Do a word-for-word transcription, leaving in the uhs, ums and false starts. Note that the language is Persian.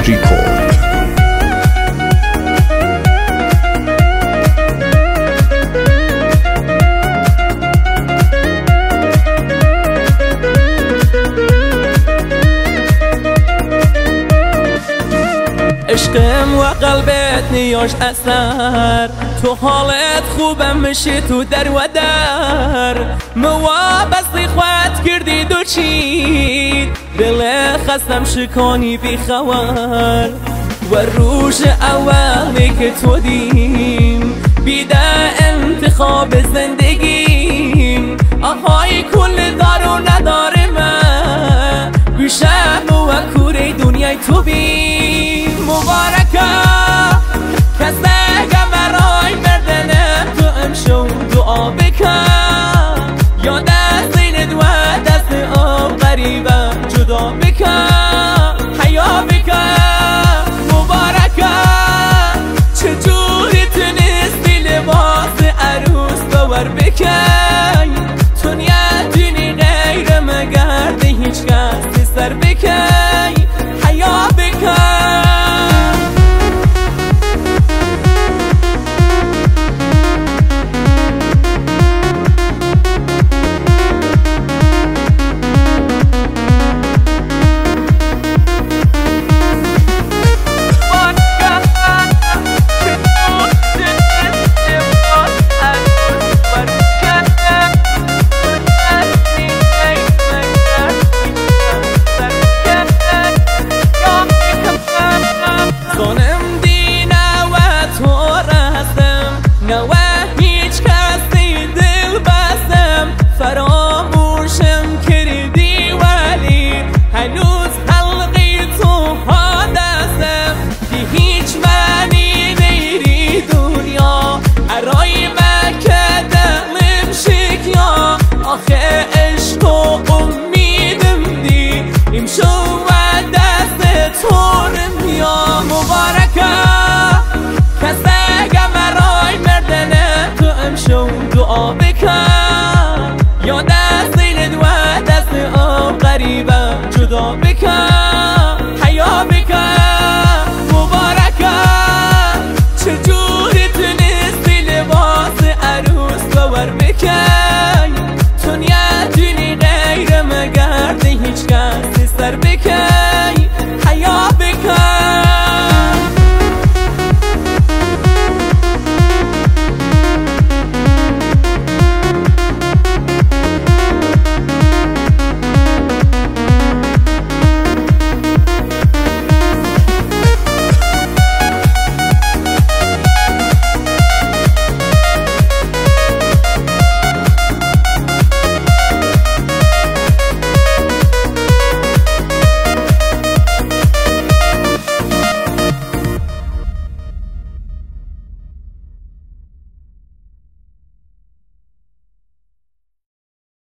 Record. عشقم و قلبت نیاش اثر تو حالت خوبم میشه تو در و در موا بستی خواهد کردی دو چید دل خستم شکانی بی خوار و روش اولی که تو دیم بیده انتخاب زندگیم آهای کل دار و نداره من بیشم و کوره دنیای تو بیم مبارکه کسه برای مردن تو امشو دعا بکن یا دست زیند و دست آب غریبه جدا بکن حیا بکن مبارکه چجوری تونستی لباس عروس باور بکن تو نیتونی غیر مگرد هیچ کسی سر بکن حیا بکن فراموشم کردی ولی هنوز حلقی تو ها دستم که هیچ معنی نیری دنیا ارای مکه دلم شکیا آخه عشق و امیدم دی امشو و دست تو